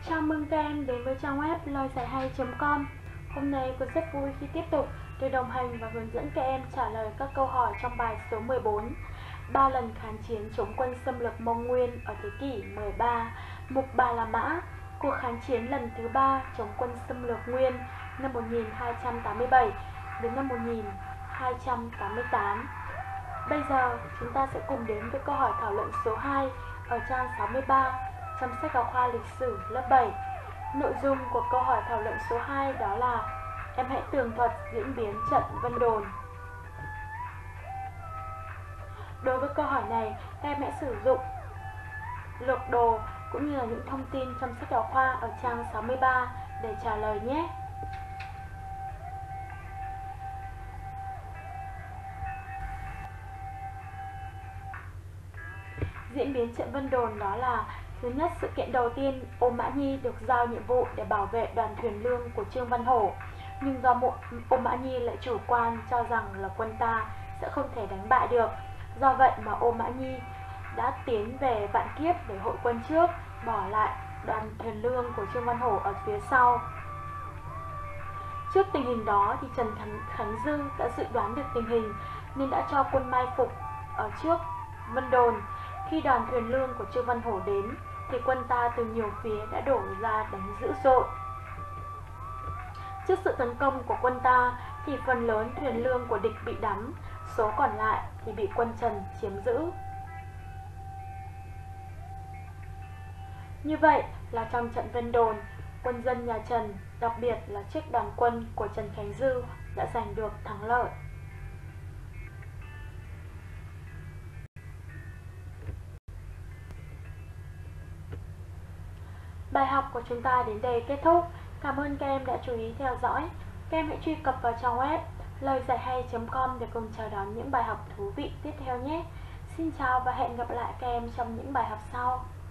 Chào mừng các em đến với trang web lời giải hay.com. Hôm nay cô rất vui khi tiếp tục được đồng hành và hướng dẫn các em trả lời các câu hỏi trong bài số 14, 3 lần kháng chiến chống quân xâm lược Mông Nguyên ở thế kỷ 13, mục Bà La Mã, cuộc kháng chiến lần thứ 3 chống quân xâm lược Nguyên năm 1287 đến năm 1288. Bây giờ chúng ta sẽ cùng đến với câu hỏi thảo luận số 2 ở trang 63 trong sách giáo khoa lịch sử lớp 7. Nội dung của câu hỏi thảo luận số 2 đó là: em hãy tường thuật diễn biến trận Vân Đồn. Đối với câu hỏi này, các em hãy sử dụng lược đồ cũng như là những thông tin trong sách giáo khoa ở trang 63 để trả lời nhé. Diễn biến trận Vân Đồn đó là: thứ nhất, sự kiện đầu tiên, Ô Mã Nhi được giao nhiệm vụ để bảo vệ đoàn thuyền lương của Trương Văn Hổ, nhưng do Ô Mã Nhi lại chủ quan cho rằng là quân ta sẽ không thể đánh bại được. Do vậy mà Ô Mã Nhi đã tiến về Vạn Kiếp để hội quân trước, bỏ lại đoàn thuyền lương của Trương Văn Hổ ở phía sau. Trước tình hình đó thì Trần Khánh Dư đã dự đoán được tình hình nên đã cho quân mai phục ở trước Vân Đồn. Khi đoàn thuyền lương của Trương Văn Hổ đến thì quân ta từ nhiều phía đã đổ ra đánh dữ dội. Trước sự tấn công của quân ta thì phần lớn thuyền lương của địch bị đắm, số còn lại thì bị quân Trần chiếm giữ. Như vậy là trong trận Vân Đồn, quân dân nhà Trần, đặc biệt là chiếc đoàn quân của Trần Khánh Dư đã giành được thắng lợi. Bài học của chúng ta đến đây kết thúc. Cảm ơn các em đã chú ý theo dõi. Các em hãy truy cập vào trang web lời giải hay.com để cùng chào đón những bài học thú vị tiếp theo nhé. Xin chào và hẹn gặp lại các em trong những bài học sau.